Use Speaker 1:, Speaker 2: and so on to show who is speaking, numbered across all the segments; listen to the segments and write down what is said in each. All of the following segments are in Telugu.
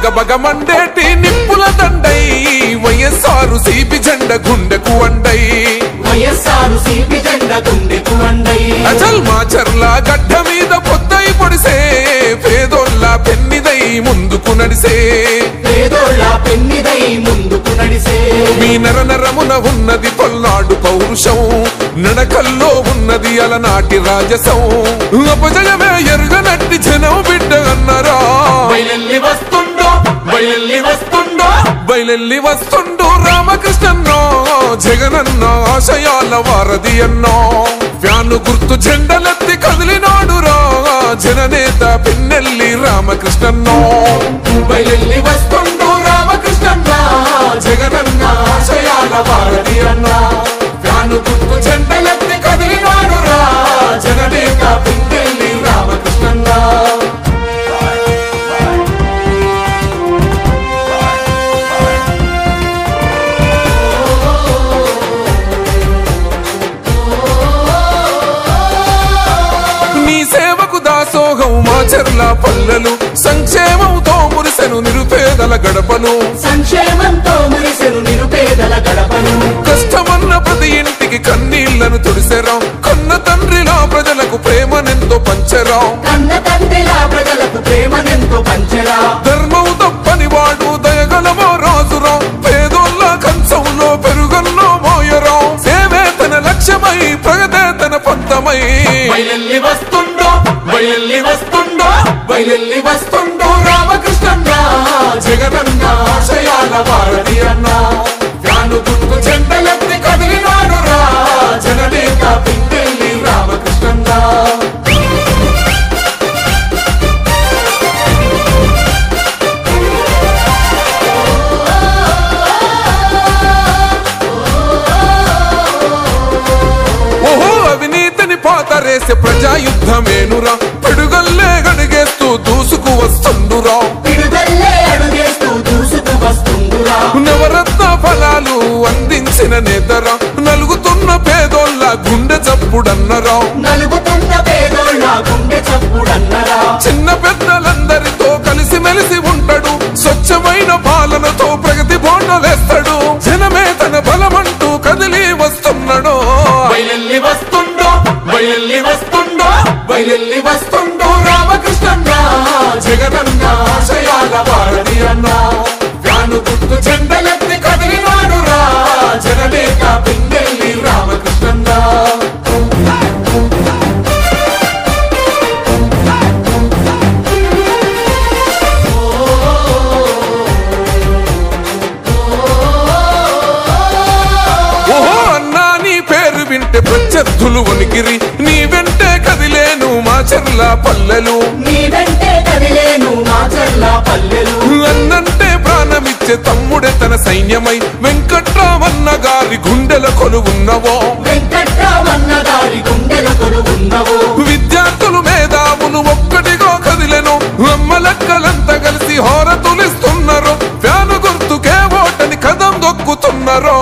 Speaker 1: బగబగమండేటి నిప్పుల దండై వైఎస్ఆర్ సిపి జెండ గుండెకు అండై
Speaker 2: వైఎస్ఆర్ సిపి జెండ గుండెకు అండై
Speaker 1: అచల్ మాచర్ల గడ్డ మీద పొద్దై పొడిసే పేదోళ్ళ పెన్నిదై ముందుకు నడిసే మీ నరనరమున ఉన్నది పల్నాడు పౌరుషం నడకల్లో ఉన్నది అలనాటి రాజసం అపజయమే ఎరుగనట్టి జనం బిడ్డ అన్నరా బయలెల్లి వస్తుండో రామకృష్ణన్నో జగనన్న ఆశయాల వారధి అన్నో ఫ్యాను గుర్తు జెండలెత్తి కదిలినాడురా జననేత పిన్నెల్లి రామకృష్ణన్నో బయలెల్లి వస్తుండో రామకృష్ణన్న జగనన్న ఆశయాల వారధి అన్నో ఫ్యాను గుర్తు జెండలెత్తి కదిలినాడురా జననేత పిన్నెల్లి రామకృష్ణన్న దాసోహం మాచర్ల పల్లెలు సంక్షేమంతో మురిసెను నిరుపేదల గడపను కష్టమన్న ప్రతి ఇంటికి కన్నీళ్లను తుడిసెరా కన్న తండ్రిలా ప్రజలకు ప్రేమనెంతో పంచరా ధర్మం తప్పని వాడు దయగలమో రాజురా పేదోళ్ళ కంచంలో పెరుగన్నో మోయరా సేవే తన లక్ష్యమై ప్రగతే తన పంతమై బయలెల్లి వస్తుండో రామకృష్ణన్న జగనన్న ఆశయాల వారధి అన్న ఫ్యాను గుర్తు జెండలెత్తి కదిలినాడురా జననేత పిన్నెల్లి రామకృష్ణన్న ఓహో అవినీతిని పాతరేసే ప్రజాయుద్ధమేనురా పిడుగల్లే గడిగేస్తూ దూసుకు వస్తుండురా నవరత్న ఫలాలు అందించిన నేతరా నలుగుతున్న పేదోళ్ళ గుండె చప్పుడన్నరా చిన్న పెద్దలందరితో కలిసి మెలిసి ఉంటాడు స్వచ్ఛమైన పాలనతో ప్రగతి బోండలేస్తాడు జనమే తన బలమంటూ కదిలి వస్తున్నాడు బయలెల్లి వస్తుండో రామకృష్ణన్న జగనన్న ఆశయాల వారధి అన్న ఫ్యాను గుర్తు జెండలెత్తి కదిలినాడురా జననేత పిన్నెల్లి రామకృష్ణన్న ఓహో అన్నా నీ పేరు వింటే ప్రత్యర్థులు వణికిరి నీ వెంటే కదిలేను మాచర్ల పల్లెలు అన్నంటే ప్రాణమిచ్చే తమ్ముడే తన సైన్యమై వెంకట్రామన్న గారి గుండెల కొలువున్నవో విద్యార్థులు మేధావులు ఒక్కటిగా కదిలెను అమ్మలక్కలంతా కలిసి హోరతులిస్తున్నారు ఫ్యాను గుర్తుకే ఓటని కదం దొక్కుతున్నారు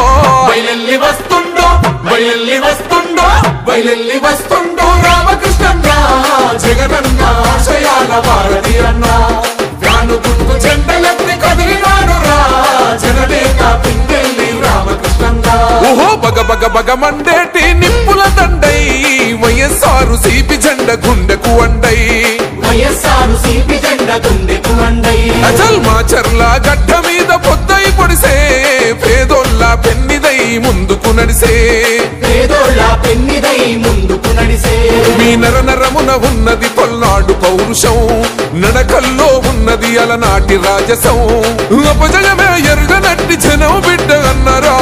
Speaker 1: బయలెల్లి వస్తుండో రామకృష్ణన్న జగనన్న ఆశయాల వారధి అన్న ఫ్యాను గుర్తు జెండలెత్తి కదిలినాడురా జననేత పిన్నెల్లి రామకృష్ణన్న ఓహో బగబగమండేటి నిప్పుల దండై వైఎస్ఆర్ సిపి జెండ గుండెకు అండై అచల్ మాచర్ల గడ్డ మీద పొద్దై పొడిసే పేదోళ్ళ పెన్నిదై ముందుకు నడిసే మీ నరనరమున ఉన్నది పల్నాడు పౌరుషం నడకల్లో ఉన్నది అలనాటి రాజసం అపజయమే ఎరుగనట్టి జనం బిడ్డ అన్నరా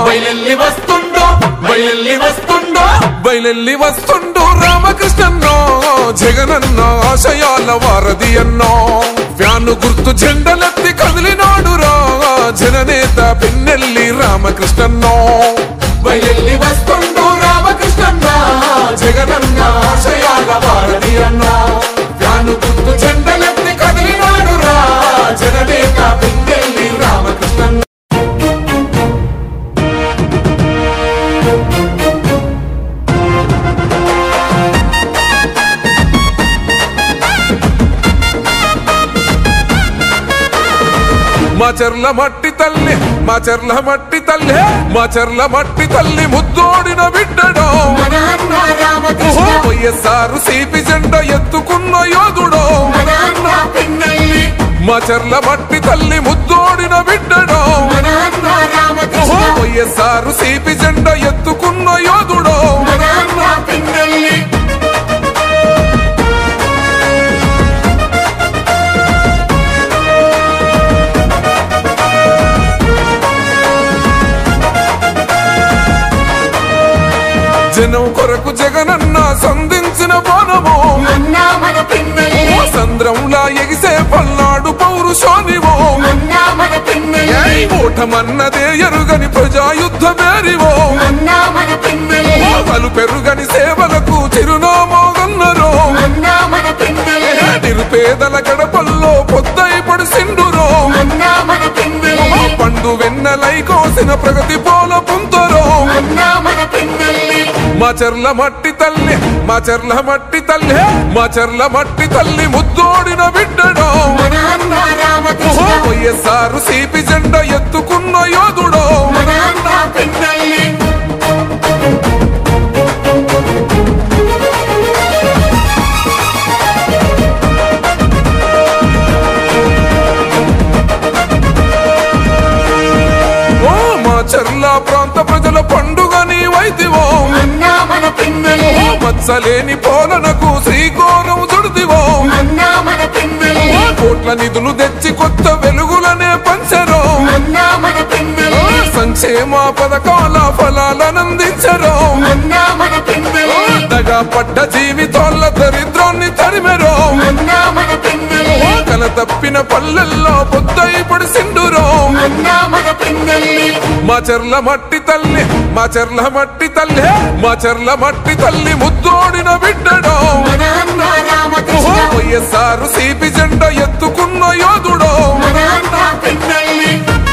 Speaker 1: బయలెల్లి వస్తుండో రామకృష్ణన్నో జగనన్న ఆశయాల వారధి అన్నో ఫ్యాను గుర్తు జెండలెత్తి కదిలినాడురా జననేత పిన్నెల్లి రామకృష్ణన్నో బయలెల్లి వస్తుండో రామకృష్ణన్న జగనన్న ఆశయాల వారధి అన్నో ఫ్యాను గుర్తు జెండలెత్తి కదిలినాడురా జననేత పిన్నెల్లి రామకృష్ణన్న మాచర్ల మట్టి తల్లి మాచర్ల మట్టి తల్లి మాచర్ల మట్టి తల్లి ముద్దోడిన బిడ్డడో
Speaker 2: మన అన్న రామకృష్ణ
Speaker 1: వైఎస్ఆర్ సిపి జెండా ఎత్తుకున్న యోధుడో
Speaker 2: మన అన్న పిన్నెల్లి
Speaker 1: మాచర్ల మట్టి తల్లి ముద్దోడిన బిడ్డడో
Speaker 2: మన అన్న రామకృష్ణ
Speaker 1: వైఎస్ఆర్ సిపి జెండా ఎత్తుకున్న యోధుడో
Speaker 2: మన అన్న పిన్నెల్లి
Speaker 1: జనం కొరకు జగనన్న సంధించిన బోనమో
Speaker 2: అన్నా మన పిన్నెల్లి
Speaker 1: సంద్రంలా ఎగిసే పల్నాడు పౌరుషోనివో
Speaker 2: అన్నా మన పిన్నెల్లి
Speaker 1: ఓటమన్నదే ఎరుగని ప్రజాయుద్ధ మేరివో
Speaker 2: అన్నా మన పిన్నెల్లి
Speaker 1: పలు పెరుగని సేవలకు చిరునామోగన్నరో
Speaker 2: అన్నా మన పిన్నెల్లి
Speaker 1: నిరుపేదల గడపల్లో పొద్దై పడిసిండురో
Speaker 2: అన్నా మన పిన్నెల్లి
Speaker 1: పండు వెన్నెలై కోసిన ప్రగతి పోల పుంతరో
Speaker 2: అన్నా మన పిన్నెల్లి
Speaker 1: మాచర్ల మట్టి తల్లి మాచర్ల మట్టి తల్లి మాచర్ల మట్టి తల్లి ముద్దోడిన బిడ్డడో
Speaker 2: మన అన్న రామకృష్ణ
Speaker 1: వైఎస్ఆర్ సిపి జెండా ఎత్తుకున్న యోధుడో
Speaker 2: మన అన్న పిన్నెల్లి
Speaker 1: ఓ మాచర్ల ప్రాంత ప్రజల పండుగ నీవైతివో
Speaker 2: అన్నా మన పిన్నెల్లి
Speaker 1: మత్సలేని పోలనకు శ్రీకోరం చుడిదివో
Speaker 2: అన్నా మన పిన్నెల్లి
Speaker 1: కోట్ల నిధులు తెచ్చి కొత్త వెలుగులనే పంచరో
Speaker 2: అన్నా మన పిన్నెల్లి
Speaker 1: సంక్షేమ పథకాల ఫలాలనందించరో
Speaker 2: అన్నా మన పిన్నెల్లి
Speaker 1: దగా పడ్డ జీవితాల దరిద్రాన్ని తరిమెరో
Speaker 2: అన్నా మన పిన్నెల్లి
Speaker 1: కల తప్పిన పల్లెల్లో పొద్దై పడిసిండురో
Speaker 2: అన్నా మన పిన్నెల్లి
Speaker 1: మాచర్ల మట్టి తల్లి మాచర్ల మట్టి తల్లి మాచర్ల మట్టి తల్లి ముద్దోడిన బిడ్డడో
Speaker 2: మన అన్న రామకృష్ణ
Speaker 1: వైఎస్ఆర్ సిపి జెండా ఎత్తుకున్న యోధుడో
Speaker 2: మన అన్న పిన్నెల్లి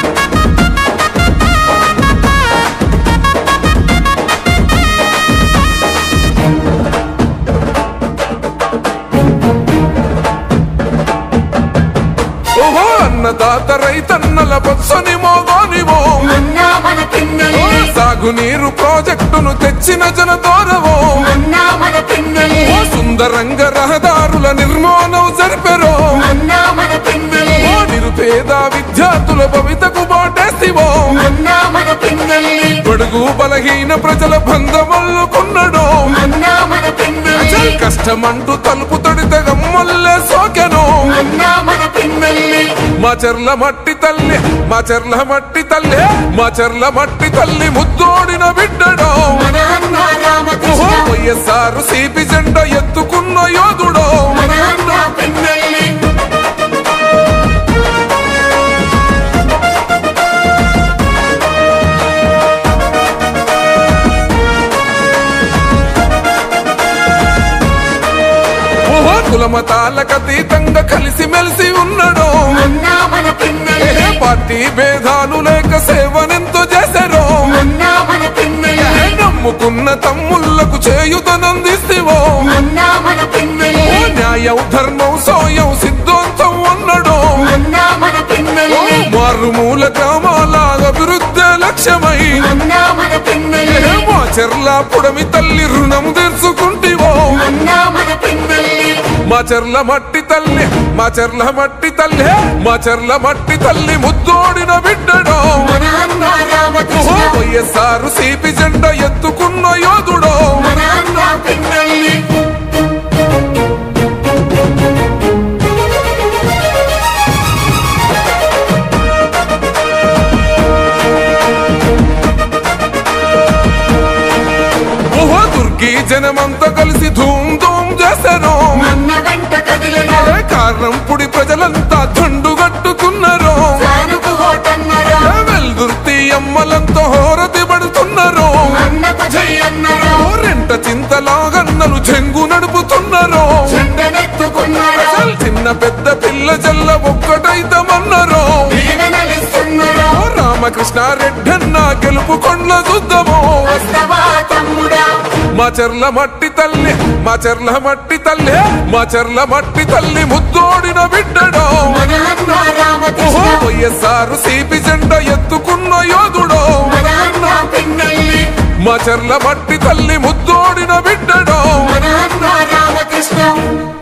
Speaker 1: ఓహో అన్నదాత రైతన్నల బొత్సని మోగోనివో
Speaker 2: అన్నా మన పిన్నెల్లి
Speaker 1: సాగునీరు ప్రాజెక్టును తెచ్చిన జనతోరవో
Speaker 2: అన్నా మన పిన్నెల్లి
Speaker 1: సుందరంగ రహదారుల నిర్మాణం జరిపెరో
Speaker 2: అన్నా మన పిన్నెల్లి
Speaker 1: నిరుపేద విద్యార్థుల భవితకు బాటేసివో
Speaker 2: అన్నా మన పిన్నెల్లి
Speaker 1: బడుగు బలహీన ప్రజల బంధమల్లుకున్నడో
Speaker 2: అన్నా మన పిన్నెల్లి
Speaker 1: కష్టమంటూ తలుపు తొడితే గమ్మల్లే సోకెనో
Speaker 2: అన్నా మన పిన్నెల్లి
Speaker 1: మాచర్ల మట్టి తల్లి మాచర్ల మట్టి తల్లి మాచర్ల మట్టి తల్లి ముద్దోడిన బిడ్డడో
Speaker 2: మన అన్న రామకృష్ణ
Speaker 1: వైఎస్ఆర్ సిపి జెండా ఎత్తుకున్న యోధుడో
Speaker 2: మన అన్న పిన్నెల్లి
Speaker 1: కులమతాలకు అతీతంగా కలిసి మెలిసి ఉన్నాడో
Speaker 2: అన్నా మన పిన్నెల్లి
Speaker 1: పార్టీ భేదాలు లేక సేవనెంతో చేశారో
Speaker 2: అన్నా మన పిన్నెల్లి
Speaker 1: నమ్ముకున్న తమ్ముళ్లకు చేయుతనందిస్తేవో
Speaker 2: అన్నా మన పిన్నెల్లి
Speaker 1: న్యాయం ధర్మం సోయం సిద్ధాంతం అన్నాడో
Speaker 2: అన్నా మన పిన్నెల్లి
Speaker 1: మారుమూల గ్రామాల అభివృద్ధి లక్ష్యమై
Speaker 2: అన్నా మన పిన్నెల్లి
Speaker 1: మాచర్ల పుడమి తల్లి రుణం తీర్చుకుంటివో
Speaker 2: అన్నా మన పిన్నెల్లి
Speaker 1: మాచర్ల మట్టి తల్లి మాచర్ల మట్టి తల్లి మాచర్ల మట్టి తల్లి ముద్దోడిన బిడ్డడో
Speaker 2: మన అన్న రామకృష్ణ
Speaker 1: వైఎస్ఆర్ సిపి జెండా ఎత్తుకున్న యోధుడో
Speaker 2: మన అన్న పిన్నెల్లి
Speaker 1: ఓహో దుర్గి జనమంతా కలిసి ధూమ్ ధూమ్ చేశారు
Speaker 2: అన్న వెంట కదిలిన
Speaker 1: కారణంపుడి ప్రజలంతా దండుగట్టుకున్నారు
Speaker 2: జానుకు ఓటన్నరా
Speaker 1: వెల్దుర్తి అమ్మలంతా హోరతి పడుతున్నారు
Speaker 2: అన్నకు జై అన్నరా
Speaker 1: రెంట చింతలాగన్నలు చెంగు నడుపుతున్నారు
Speaker 2: చెండనెత్తుకున్నరా
Speaker 1: చిన్న పెద్ద పిల్ల జల్ల ఒక్కటైతమన్నారు
Speaker 2: దీవెనలిస్తున్నరా
Speaker 1: రామకృష్ణారెడ్డి అన్న గెలుపు కొండ్ల చూద్దాము
Speaker 2: వస్తవా తమ్ముడా
Speaker 1: మా చెర్ల మట్టి తల్లి మా చెర్ల మట్టి తల్లి మా చెర్ల మట్టి తల్లి ముద్దోడిన బిడ్డడో
Speaker 2: మన అన్న రామకృష్ణ
Speaker 1: వైఎస్ఆర్ సిపి జెండా ఎత్తుకున్న యోధుడో
Speaker 2: మన అన్న పిన్నెల్లి
Speaker 1: మా చెర్ల మట్టి తల్లి ముద్దోడిన బిడ్డడో
Speaker 2: మన అన్న రామకృష్ణ